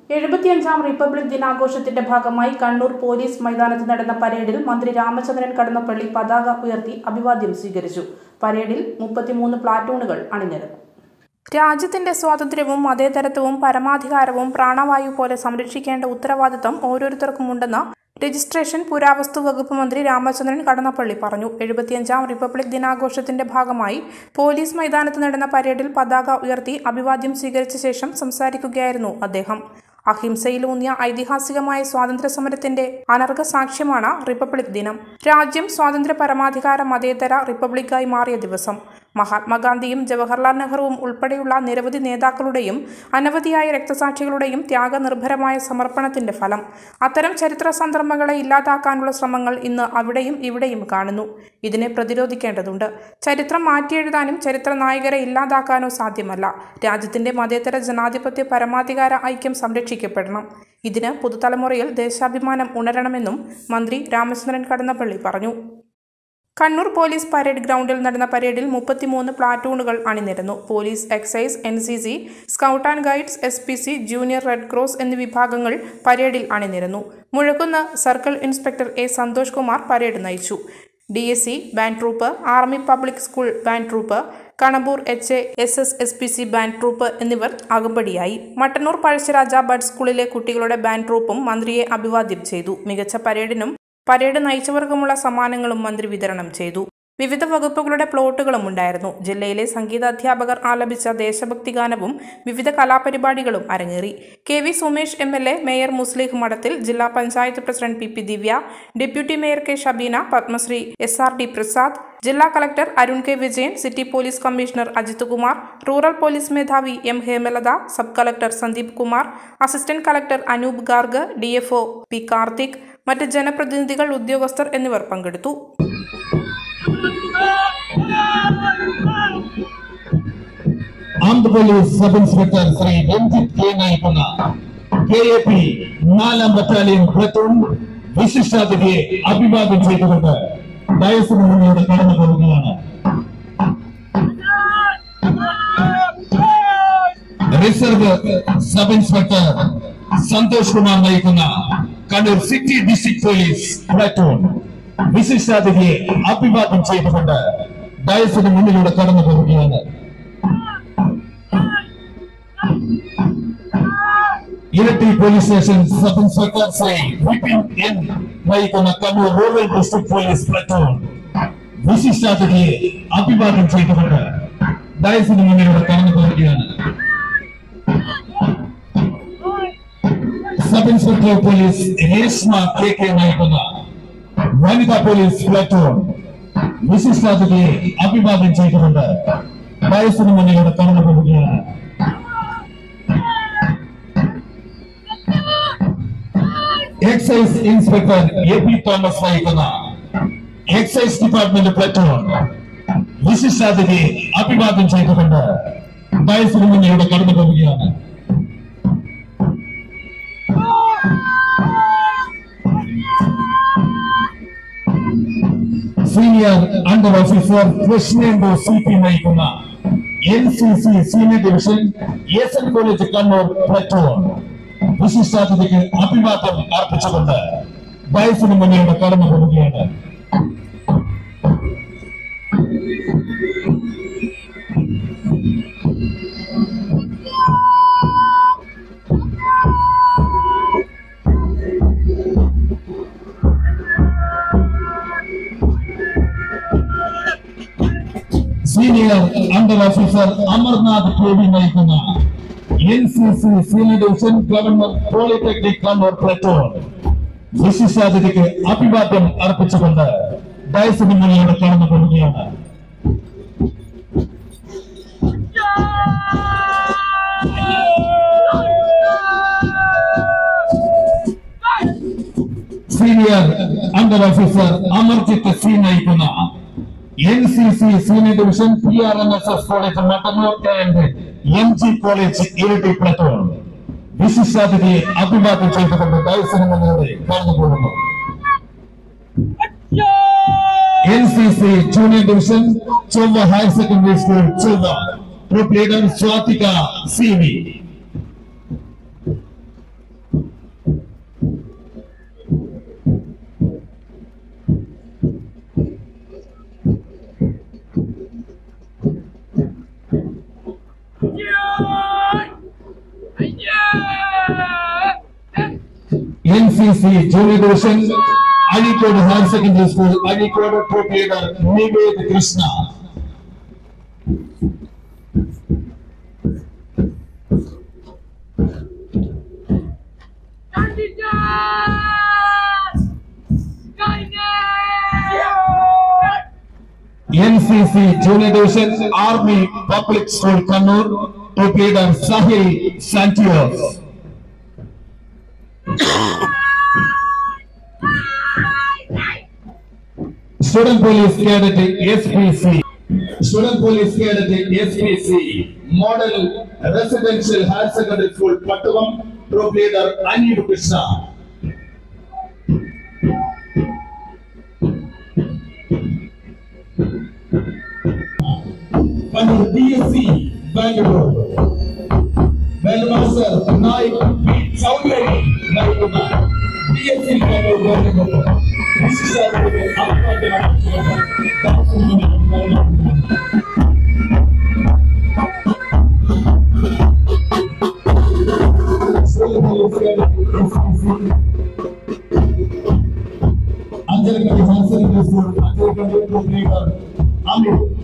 75ാം republic ദിനാഘോഷത്തിന്റെ ഭാഗമായി Kannur police മൈതാനത്ത് നടന്ന പരേഡിൽ മന്ത്രി രാമചന്ദ്രൻ കടന്നപ്പള്ളി പതാക ഉയർത്തി അഭിവാദ്യം സ്വീകരിച്ചു. പരേഡിൽ 33 പ്ലാറ്റൂണുകൾ അണിനിരന്നു. രാജ്യത്തിന്റെ സ്വാതന്ത്ര്യവും മതേതരത്വവും പരമാധികാരവും പ്രാണവായു പോലെ സംരക്ഷിക്കേണ്ട ഉത്തരവാദിത്തം ഓരോരുത്തർക്കുമുണ്ടെന്ന് രജിസ്ട്രേഷൻ പുരാവസ്തു വകുപ്പ് മന്ത്രി രാമചന്ദ്രൻ കടന്നപ്പള്ളി പറഞ്ഞു. 75ാം റിപ്പബ്ലിക് ദിനാഘോഷത്തിന്റെ ഭാഗമായി പോലീസ് മൈതാനത്ത് നടന്ന പരേഡിൽ പതാക ഉയർത്തി അഭിവാദ്യം സ്വീകരിച്ച ശേഷം സംസാരിക്കുകയായിരുന്നു അദ്ദേഹം. അഹിംസയിലൂന്നിയ ഐതിഹാസികമായ സ്വാതന്ത്ര്യ സമരത്തിന്റെ അനർഘ സാക്ഷ്യമാണ് റിപ്പബ്ലിക് ദിനം. രാജ്യം സ്വാതന്ത്ര്യ പരമാധികാര മതേതര റിപ്പബ്ലിക്കായി മാറിയ ദിവസം. മഹാത്മാഗാന്ധിയും ജവഹർലാൽ നെഹ്റുവും ഉൾപ്പെടെയുള്ള നിരവധി നേതാക്കളുടെയും അനവധിയായ രക്തസാക്ഷികളുടെയും ത്യാഗനിർഭരമായ സമർപ്പണത്തിന്റെ ഫലം. അത്തരം ചരിത്ര സന്ദർഭങ്ങളെ ഇല്ലാതാക്കാനുള്ള ശ്രമങ്ങൾ ഇന്ന് അവിടെയും ഇവിടെയും കാണുന്നു. ഇതിനെ പ്രതിരോധിക്കേണ്ടതുണ്ട്. ചരിത്രം മാറ്റിയെഴുതാനും ചരിത്ര നായകരെ ഇല്ലാതാക്കാനോ സാധ്യമല്ല. രാജ്യത്തിന്റെ മതേതര ജനാധിപത്യ പരമാധികാര ഐക്യം സംരക്ഷിക്കപ്പെടണം. ഇതിന് പുതുതലമുറയിൽ ദേശാഭിമാനം ഉണരണമെന്നും മന്ത്രി രാമചന്ദ്രൻ കടന്നപ്പള്ളി പറഞ്ഞു. കണ്ണൂർ പോലീസ് പരേഡ് ഗ്രൗണ്ടിൽ നടന്ന പരേഡിൽ 33 പ്ലാറ്റൂണുകൾ അണിനിരന്നു. Police, excise, NCC, scout and guides, SPC, junior red cross എന്നീ വിഭാഗങ്ങൾ പരേഡിൽ അണിനിരന്നു. Muzhakkunnu circle inspector A. Santhosh Kumar parade നയിച്ചു. DSC band troupe, army public school band troupe, Kanamboor HASS SPC band troupe എന്നിവർ അകമ്പടിയായി. മട്ടന്നൂർ പഴശ്ശിരാജ ബഡ് സ്കൂളിലെ കുട്ടികളുടെ ബാൻഡ് ട്രൂപ്പും മന്ത്രിയെ അഭിവാദ്യം ചെയ്തു. മികച്ച പരേഡിനും പരേഡ് നയിച്ചവർക്കുമുള്ള സമ്മാനങ്ങളും മന്ത്രി വിതരണം ചെയ്തു. വിവിധ വകുപ്പുകളുടെ പ്ലോട്ടുകളും ഉണ്ടായിരുന്നു. ജില്ലയിലെ സംഗീത അധ്യാപകർ ആലപിച്ച ദേശഭക്തി ഗാനവും വിവിധ കലാപരിപാടികളും അരങ്ങേറി. KV Sumesh MLA, mayor Muslih Madathil, ജില്ലാ panchayat president PP Divya, deputy mayor K. Shabeena, Padmashri SRD Prasad, ജില്ലാ collector Arun K. Vijayan, city police commissioner Ajith Kumar, rural police മേധാവി M. Hemalatha, sub collector Sandeep Kumar, assistant collector Anoop Garg, DFO P. Karthik, മറ്റ് ജനപ്രതിനിധികൾ, ഉദ്യോഗസ്ഥർ എന്നിവർ പങ്കെടുത്തു. Armed Police Sub Inspector Sri Ranjit K. Naikuna, KAP 4ാം battalion platoon വിശിഷ്ടാതിഥിയെ അഭിവാദ്യം ചെയ്തുകൊണ്ട് ഡയസിന് മുന്നിലൂടെ കടന്നു പോകുകയാണ്. Reserve sub inspector Santhosh Kumar നയിക്കുന്ന Kannur city district police platoon വിശിഷ്ടാതിഥിയെ അഭിവാദ്യം ചെയ്തുകൊണ്ട് ഡയസിന് മുന്നിലൂടെ കടന്നു പോവുകയാണ്. Iritty police station sub inspector Shri Vipin N. നയിക്കുന്ന Kannur rural district police platoon വിശിഷ്ടാതിഥിയെ അഭിവാദ്യം ചെയ്തുകൊണ്ട് ഡയസിന് മുന്നിലൂടെ കടന്നു പോവുകയാണ്. Sub inspector police Reshma KK നയിക്കുന്ന വനിതാ പോലീസ് പ്ലറ്റൂൺ വിശിഷ്ടാതിഥിയെ അഭിവാദ്യം ചെയ്തുകൊണ്ട് ഡയസിന് മുന്നിലൂടെ കടന്നു പോവുകയാണ്. എക്സൈസ് ഇൻസ്പെക്ടർ AP തോമസ് നയിക്കുന്ന എക്സൈസ് ഡിപ്പാർട്ട്മെന്റ് പ്ലറ്റൂൺ വിശിഷ്ടാതിഥിയെ അഭിവാദ്യം ചെയ്തുകൊണ്ട് ഡയസിന് മുന്നിലൂടെ കടന്നു പോവുകയാണ്. Senior under officer Krishnendu CP നയിക്കുന്ന NCC senior division SN college Kannur platoon വിശിഷ്ടാതിഥിക്ക് അഭിവാദ്യം അർപ്പിച്ചുകൊണ്ട് ഡയസിന് മുന്നിലൂടെ കടന്നു പോവുകയാണ്. Senior under officer Amarnath KV നയിക്കുന്ന NCC senior division government polytechnic Kannur platoon വിശിഷ്ടാതിഥിക്ക് അഭിവാദ്യം അർപ്പിച്ചുകൊണ്ട് ഡയസിന് മുന്നിലൂടെ കടന്നു പോവുകയാണ്. Senior under officer Amarjith C. നയിക്കുന്ന NCC senior division PRNSS college Mattannur and MG college Iritty platoon വിശിഷ്ടാതിഥിയെ അഭിവാദ്യം ചെയ്തുകൊണ്ട് ഡയസിന് മുന്നിലൂടെ കടന്നു പോകുന്നു. NCC junior division Chovva higher secondary school Chovva, group leader Swathika CV. NCC Junior Division, Alikod Higher Secondary School, Alikod Troop Leader Nived Krishna. NCC Junior Division, Army Public School Kannur, Troop Leader Sahil Santios. Student Police Cadet SPC. Student Police Cadet SPC. Model Residential Higher Secondary School Pattuvam, Troop Leader Anil Krishna. Kannur DSC Bangalore. Master Naik Chowdhury Naikuna. DSC Bangalore. This is Anjalakali Higher Secondary School, Anjalakali Troop Leader Amit K.